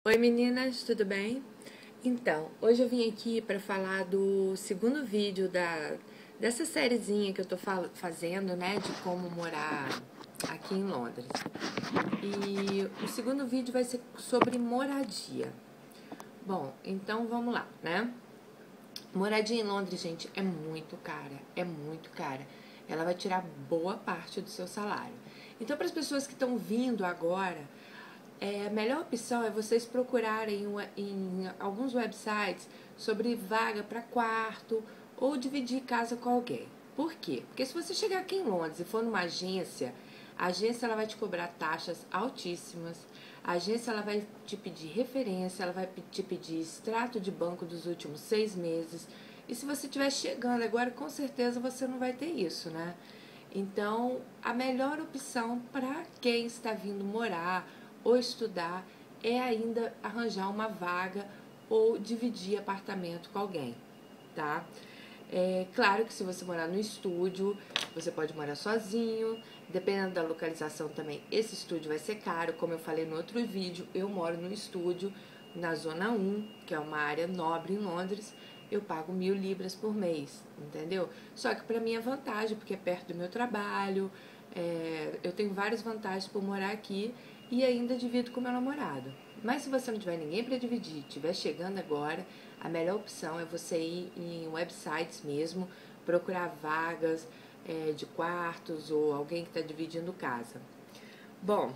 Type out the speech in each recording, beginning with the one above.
Oi meninas, tudo bem? Então, hoje eu vim aqui para falar do segundo vídeo dessa sériezinha que eu tô fazendo, né, de como morar aqui em Londres. E o segundo vídeo vai ser sobre moradia. Bom, então vamos lá, né? Moradia em Londres, gente, é muito cara, é muito cara. Ela vai tirar boa parte do seu salário. Então, para as pessoas que estão vindo agora, a melhor opção é vocês procurarem em alguns websites sobre vaga para quarto ou dividir casa com alguém. Por quê? Porque se você chegar aqui em Londres e for numa agência, a agência ela vai te cobrar taxas altíssimas. A agência ela vai te pedir referência, ela vai te pedir extrato de banco dos últimos 6 meses. E se você estiver chegando agora, com certeza você não vai ter isso, né? Então, a melhor opção para quem está vindo morar ou estudar é ainda arranjar uma vaga ou dividir apartamento com alguém, tá? É claro que se você morar no estúdio, você pode morar sozinho, dependendo da localização também, esse estúdio vai ser caro, como eu falei no outro vídeo, eu moro no estúdio na Zona 1, que é uma área nobre em Londres, eu pago 1.000 libras por mês, entendeu? Só que para mim é vantagem, porque é perto do meu trabalho, eu tenho várias vantagens por morar aqui e ainda divido com meu namorado. Mas se você não tiver ninguém para dividir, estiver chegando agora, a melhor opção é você ir em websites mesmo, procurar vagas de quartos ou alguém que está dividindo casa. Bom,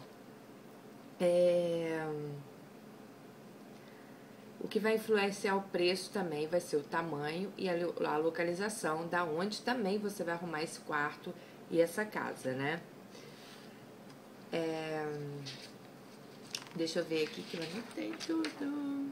o que vai influenciar o preço também vai ser o tamanho e a localização da onde também você vai arrumar esse quarto e essa casa, né? Deixa eu ver aqui que eu anotei tudo.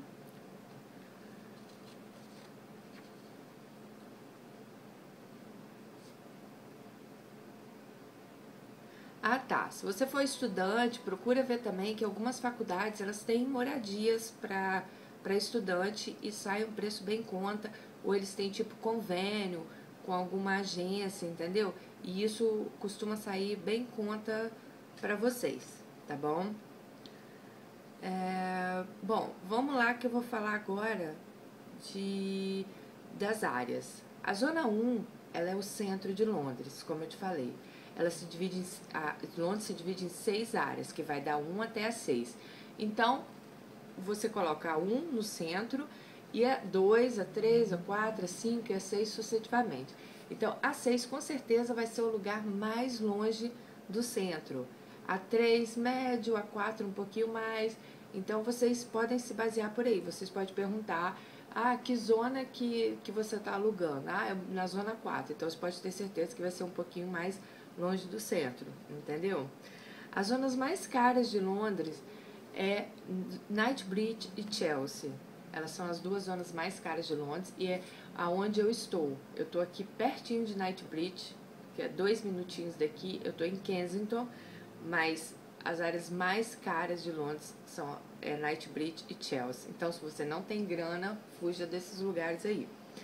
Ah, tá. Se você for estudante, procura ver também que algumas faculdades elas têm moradias para estudante e sai um preço bem em conta, ou eles têm tipo convênio com alguma agência, entendeu? E isso costuma sair bem em conta para vocês, tá bom? Bom, vamos lá que eu vou falar agora das áreas. A Zona 1, ela é o centro de Londres, como eu te falei. Londres se divide em 6 áreas, que vai dar 1 até a 6. Então, você coloca a 1 no centro e a 2, a 3, a 4, a 5 e a 6 sucessivamente. Então, a 6 com certeza vai ser o lugar mais longe do centro. A 3 médio, a 4 um pouquinho mais. Então, vocês podem se basear por aí. Vocês podem perguntar, que zona que você está alugando? É na zona 4. Então, você pode ter certeza que vai ser um pouquinho mais longe do centro, entendeu? As zonas mais caras de Londres é Knightsbridge e Chelsea. Elas são as duas zonas mais caras de Londres e é aonde eu estou. Eu estou aqui pertinho de Knightsbridge, que é 2 minutinhos daqui. Eu estou em Kensington, mas as áreas mais caras de Londres são Knightsbridge e Chelsea. Então, se você não tem grana, fuja desses lugares aí.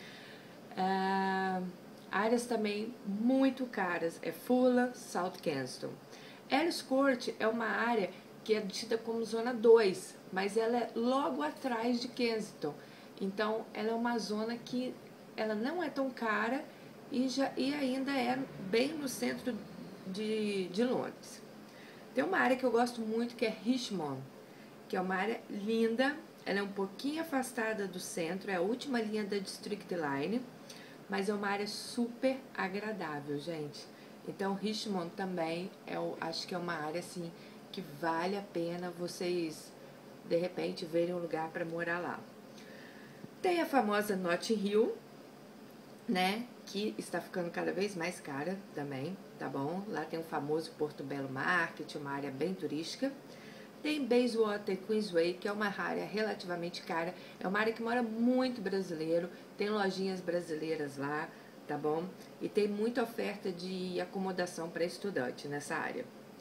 Áreas também muito caras é Fulham, South Kensington. Earls Court é uma área que é tida como zona 2, mas ela é logo atrás de Kensington. Então, ela é uma zona que ela não é tão cara e ainda é bem no centro de Londres. Tem uma área que eu gosto muito que é Richmond, que é uma área linda. Ela é um pouquinho afastada do centro, é a última linha da District Line, mas é uma área super agradável, gente. Então, Richmond também acho que é uma área assim que vale a pena vocês de repente verem um lugar para morar lá. Tem a famosa Notting Hill, né, que está ficando cada vez mais cara também, tá bom? Lá tem o famoso Porto Belo Market, uma área bem turística. Tem Bayswater e Queensway, que é uma área relativamente cara. É uma área que mora muito brasileiro, tem lojinhas brasileiras lá, tá bom? E tem muita oferta de acomodação para estudante nessa área.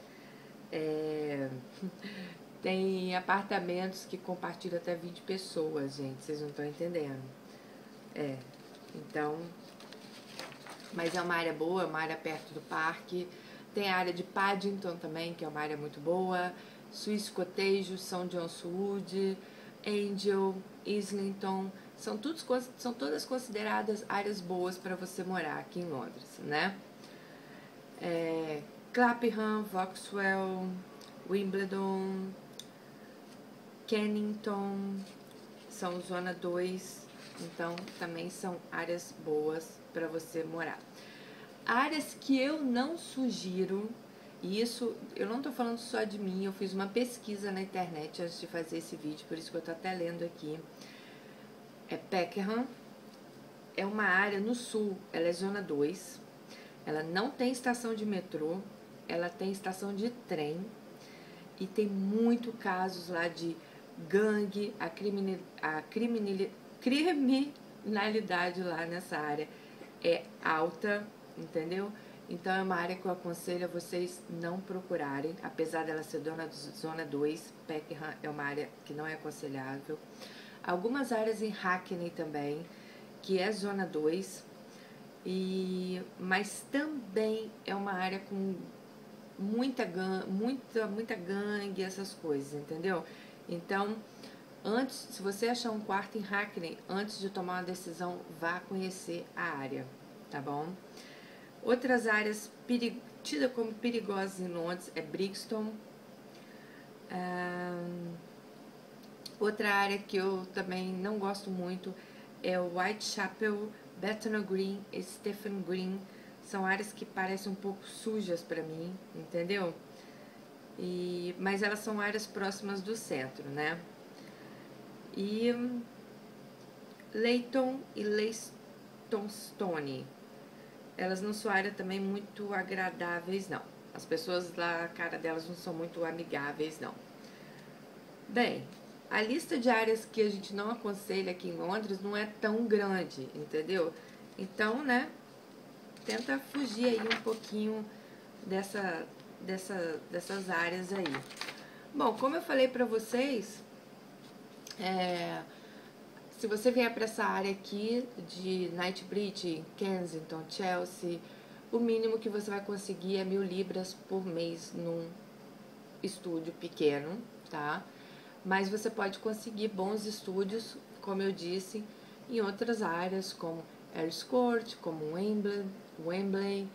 Tem apartamentos que compartilham até 20 pessoas, gente, vocês não estão entendendo. Então, mas é uma área boa, é uma área perto do parque. Tem a área de Paddington também, que é uma área muito boa. Swiss Cottage, São John's Wood, Angel, Islington, são todas consideradas áreas boas para você morar aqui em Londres, né? Clapham, Vauxhall, Wimbledon, Kennington, são zona 2, então também são áreas boas para você morar. Áreas que eu não sugiro, e isso eu não tô falando só de mim, eu fiz uma pesquisa na internet antes de fazer esse vídeo, por isso que eu tô até lendo aqui. Peckham é uma área no sul, ela é zona 2, ela não tem estação de metrô, ela tem estação de trem e tem muito casos lá de gangue, a criminalidade lá nessa área é alta, entendeu? Então é uma área que eu aconselho a vocês não procurarem, apesar dela ser zona 2, Peckham é uma área que não é aconselhável. Algumas áreas em Hackney também, que é zona 2, mas também é uma área com muita gangue, essas coisas, entendeu? Então, se você achar um quarto em Hackney, antes de tomar uma decisão, vá conhecer a área, tá bom? Outras áreas tidas como perigosas em Londres é Brixton. Outra área que eu também não gosto muito é Whitechapel, Bethnal Green e Stephen Green. São áreas que parecem um pouco sujas para mim, entendeu? Mas elas são áreas próximas do centro, né? E Leyton e Leytonstone, elas não são áreas também muito agradáveis, não. As pessoas lá, a cara delas não são muito amigáveis, não. Bem, a lista de áreas que a gente não aconselha aqui em Londres não é tão grande, entendeu? Então, né, tenta fugir aí um pouquinho dessas áreas aí. Bom, como eu falei pra vocês, se você vier para essa área aqui de Knightsbridge, Kensington, Chelsea, o mínimo que você vai conseguir é 1000 libras por mês num estúdio pequeno, tá? Mas você pode conseguir bons estúdios, como eu disse, em outras áreas, como Earls Court, como Wembley.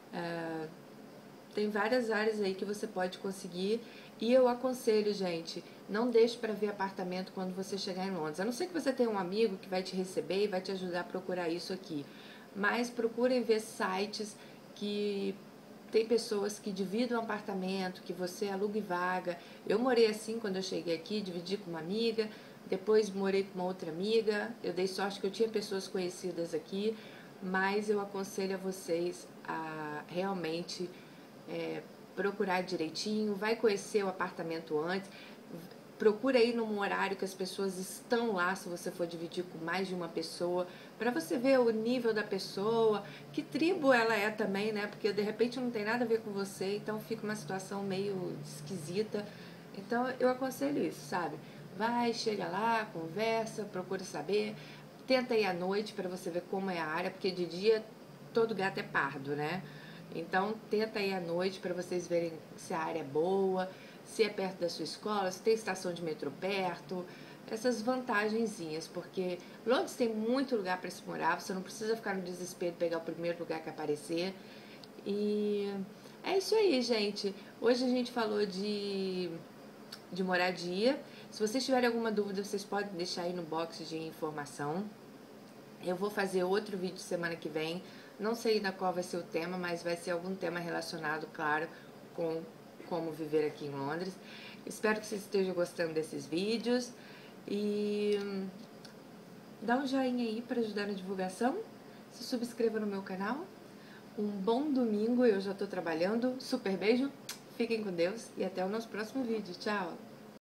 Tem várias áreas aí que você pode conseguir. E eu aconselho, gente, não deixe para ver apartamento quando você chegar em Londres. A não ser que você tenha um amigo que vai te receber e vai te ajudar a procurar isso aqui. Mas procurem ver sites que tem pessoas que dividem um apartamento, que você alugue vaga. Eu morei assim quando eu cheguei aqui, dividi com uma amiga, depois morei com uma outra amiga. Eu dei sorte que eu tinha pessoas conhecidas aqui, mas eu aconselho a vocês a realmente procurar direitinho, vai conhecer o apartamento antes, procura ir num horário que as pessoas estão lá, se você for dividir com mais de uma pessoa, para você ver o nível da pessoa, que tribo ela é também, né? Porque de repente não tem nada a ver com você, então fica uma situação meio esquisita. Então eu aconselho isso, sabe? Vai, chega lá, conversa, procura saber, tenta ir à noite para você ver como é a área, porque de dia todo gato é pardo, né? Então tenta ir à noite para vocês verem se a área é boa, se é perto da sua escola, se tem estação de metrô perto, essas vantagenzinhas, porque Londres tem muito lugar para se morar, você não precisa ficar no desespero de pegar o primeiro lugar que aparecer. E é isso aí, gente. Hoje a gente falou de moradia. Se vocês tiverem alguma dúvida, vocês podem deixar aí no box de informação. Eu vou fazer outro vídeo semana que vem. Não sei ainda qual vai ser o tema, mas vai ser algum tema relacionado, claro, com como viver aqui em Londres. Espero que vocês estejam gostando desses vídeos. E dá um joinha aí para ajudar na divulgação. Se subscreva no meu canal. Um bom domingo, eu já estou trabalhando. Super beijo, fiquem com Deus e até o nosso próximo vídeo. Tchau!